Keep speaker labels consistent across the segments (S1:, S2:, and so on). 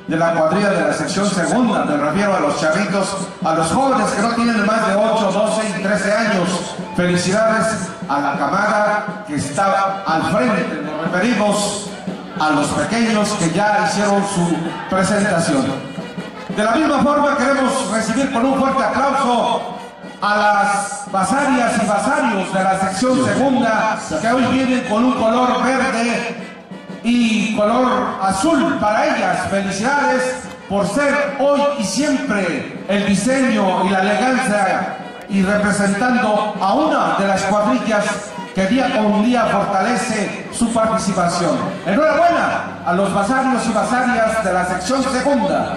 S1: de la cuadrilla de la sección segunda. Me refiero a los chavitos, a los jóvenes que no tienen más de 8, 12 y 13 años. Felicidades a la camada que está al frente. Nos referimos a los pequeños que ya hicieron su presentación. De la misma forma queremos recibir con un fuerte aplauso a las basarias y basarios de la sección segunda, que hoy vienen con un color verde y color azul para ellas. Felicidades por ser hoy y siempre el diseño y la elegancia y representando a una de las cuadrillas que día con día fortalece su participación. Enhorabuena a los basarios y basarias de la sección segunda.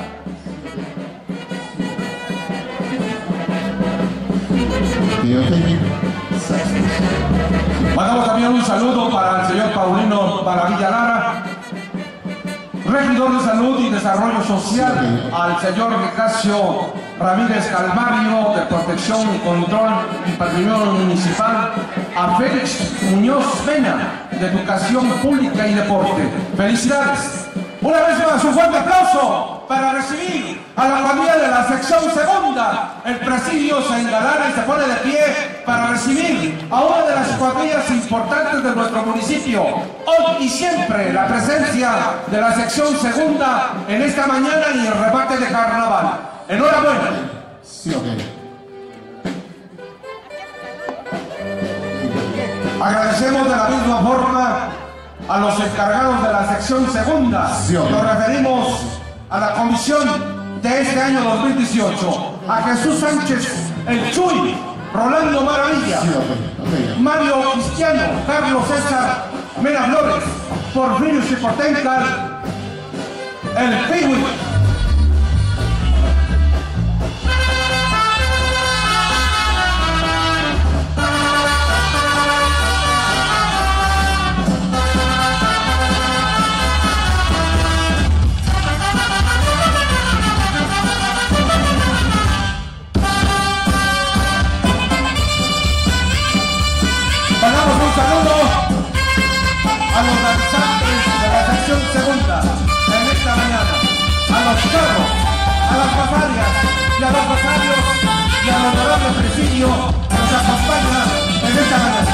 S1: Mandamos también un saludo para el señor Paulino Maravilla Lara, regidor de Salud y Desarrollo Social, al señor Nicasio Ramírez Calvario de Protección y Control y Patrimonio Municipal, a Félix Muñoz Pena de Educación Pública y Deporte. Felicidades. Una vez más, un fuerte aplauso para recibir a la cuadrilla de la sección segunda. El presidio se engalana y se pone de pie para recibir a una de las cuadrillas importantes de nuestro municipio. Hoy y siempre la presencia de la sección segunda en esta mañana y el remate de carnaval. Enhorabuena. Sí, agradecemos de la misma forma a los encargados de la sección segunda. Nos referimos a la comisión de este año 2018, a Jesús Sánchez El Chuy, Rolando Maravilla, Mario Cristiano, Carlos César Mena Flores, Porfirio Chicotencal, el Piwi. Mandamos un saludo a los danzantes de la sección segunda en esta mañana, a los carros, a las basarias y a los basarios y al honorable presidio que nos acompaña en esta mañana.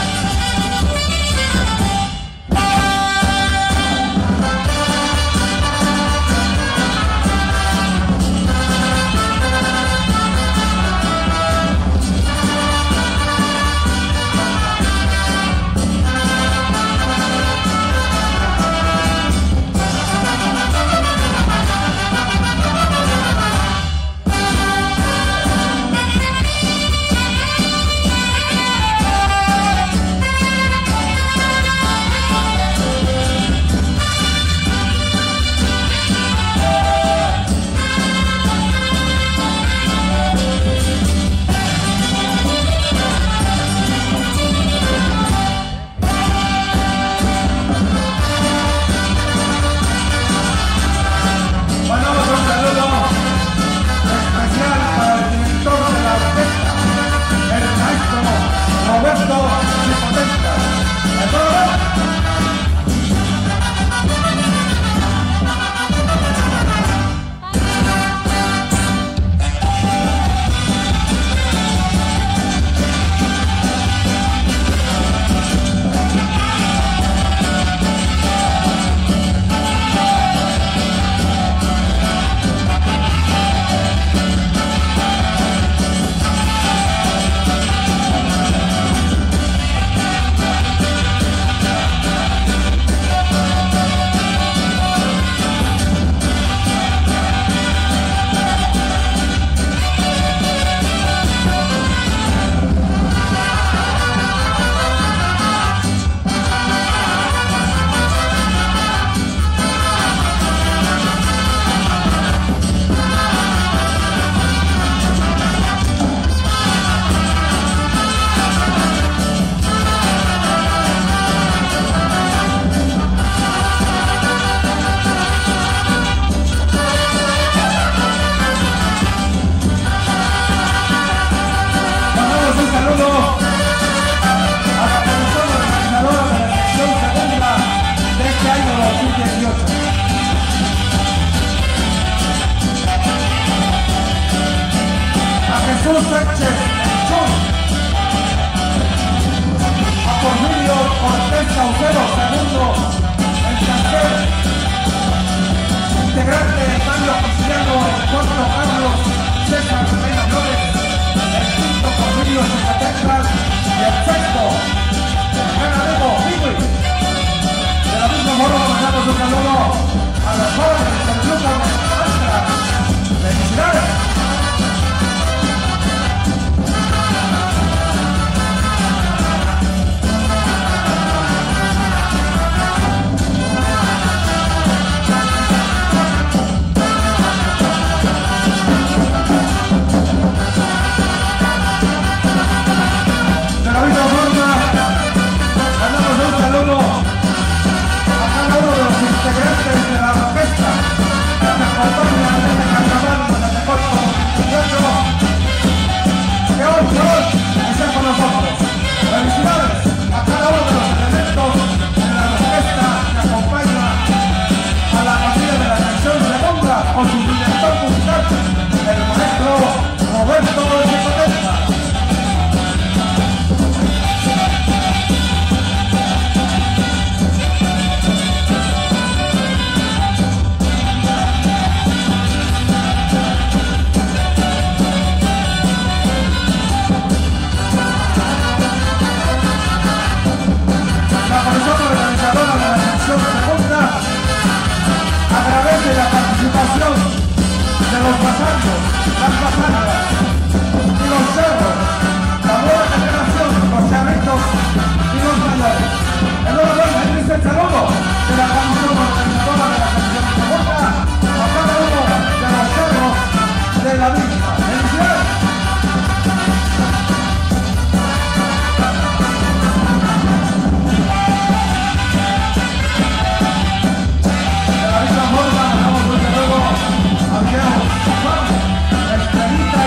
S1: Jesús Sánchez, a Porfirio Cortés Saucedo, segundo, el tercer integrante Mario Cristiano, el cuarto Carlos César Reina Flores, el quinto Porfirio Zacatecas y el sexto gran amigo Piwi. De la misma forma mandamos un saludo a los jóvenes del Club Nuestra. ¡Felicidades! De los pasantes, las pasadas y los cerros, la nueva generación, los chavitos y los mayores. Enhorabuena, este es el saludo de la comisión organizadora de la sección segunda a cada uno de los cerros de la misma. ¡Felicidades! De la misma forma, mandamos un saludo a Estrelita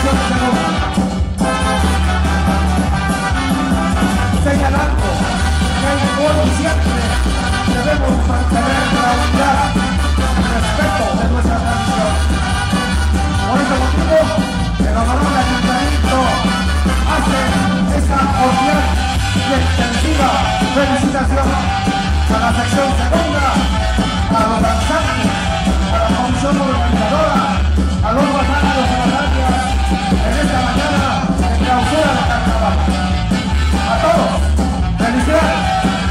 S1: señalando que el pueblo siempre debemos mantener la unidad y respeto de nuestra tradición. Por ese motivo, el honorable ayuntamiento hace esta cordial y extensiva felicitación a la sección segunda, a los danzantes, a la comisión organizadora, a los batallos y batallas en esta mañana de clausura de carnaval. A todos, felicidades.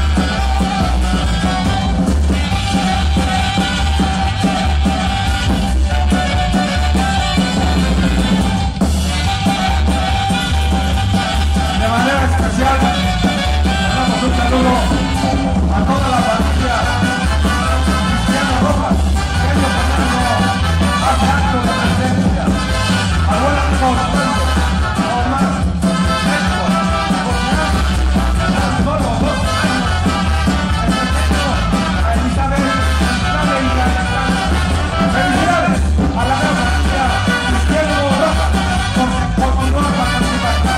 S1: De manera especial, damos un saludo a toda la familia Cristiano Rojas, que es lo que hace actos de presencia, al buen amigo Osvaldo, Omar, Héctor, José, solo 2 años, el pequeño, a Elizabeth, Isabel y Alejandra. Felicidades a la gran familia Cristiano Rojas por continuar participando.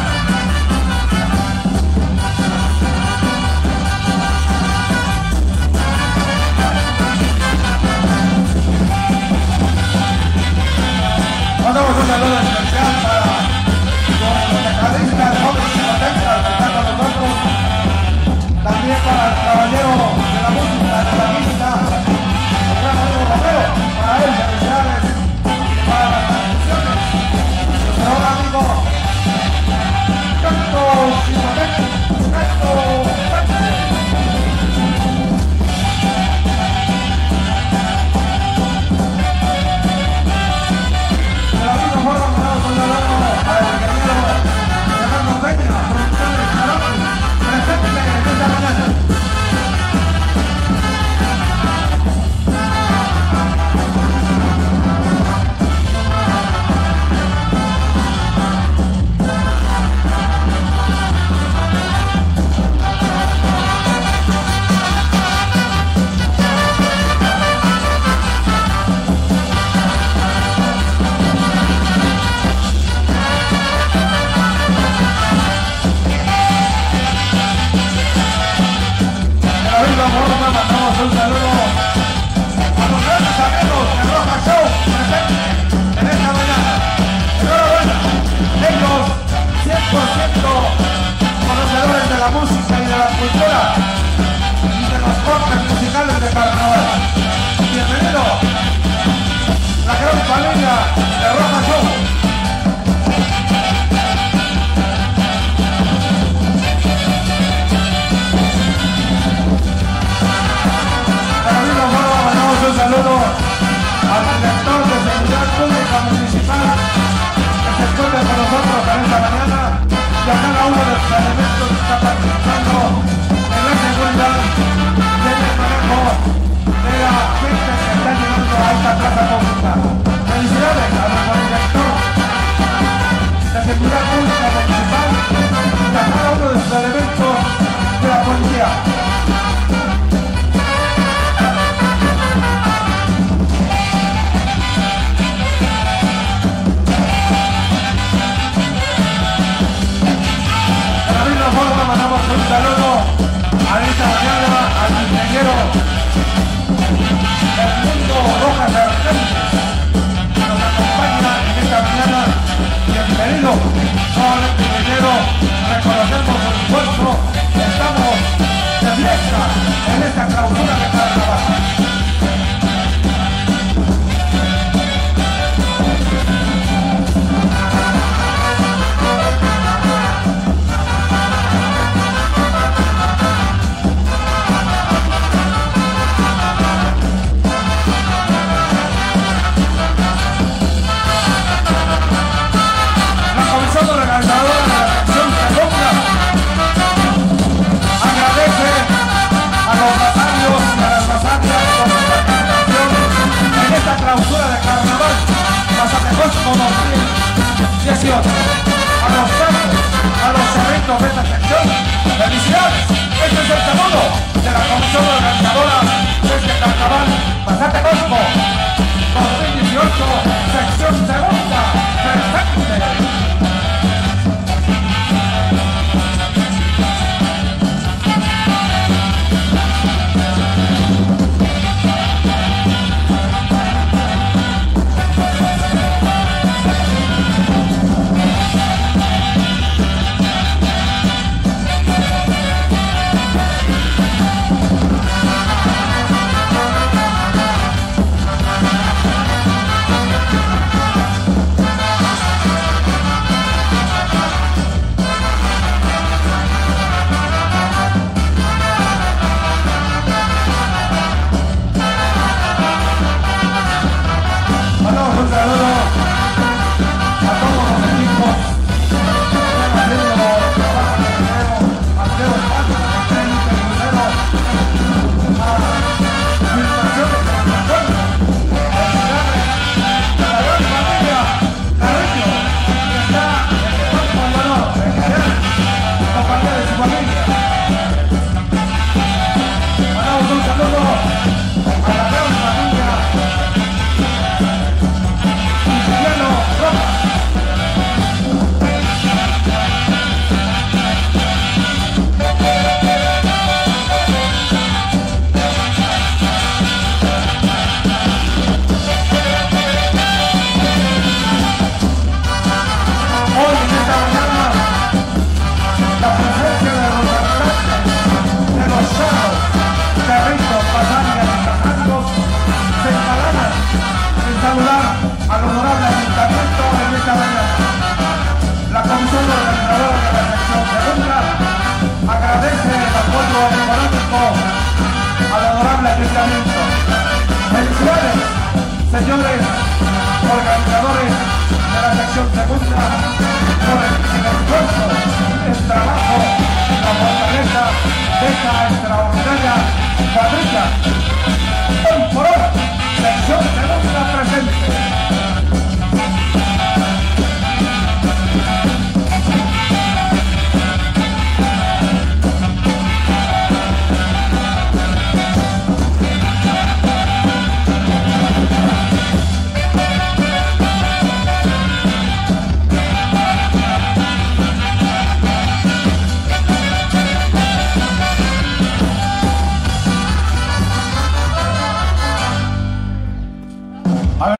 S1: Mandamos un saludo especial para los tecladistas, jóvenes y potentes que están con nosotros. También para el caballero de la música, de la música, el gran amigo Romero, para él, felicidades. Para las transmisiones, nuestro gran amigo Canto Chimonete, Canto Sánchez. De la misma forma, mandamos un saludo al ingeniero Fernando Peña, producción de Carotti, presente en esta mañana. De la misma forma, mandamos un saludo a los grandes amigos de Roja Show presentes en esta mañana. Enhorabuena, ellos 100% conocedores de la música y de la cultura y de los cortes musicales de carnaval. Bienvenido, la gran familia de Roja Show. Un saludo al director de Seguridad Pública Municipal que se encuentra con nosotros en esta mañana y a cada uno de los elementos que está participando en la seguridad y en el manejo de la gente que está llegando a esta plaza pública. Felicidades a nuestro director de Seguridad Pública Municipal y a cada uno de los elementos de la policía. Mandamos un saludo a esta mañana al ingeniero Edmundo Rojas Argentes, que nos acompaña en esta mañana. Bienvenido, nuevamente ingeniero, reconocemos su esfuerzo, estamos de fiesta en esta clausura de carnaval. Clausura de carnaval, Mazatecosco 2018. A los santos, a los cerritos de esta sección, felicidades. Este es el saludo de la comisión organizadora de este carnaval Mazatecosco 2018, sección segunda, presente. ayuntamiento. Felicidades, señores organizadores de la sección segunda, por el esfuerzo, el trabajo, la fortaleza de esta extraordinaria cuadrilla.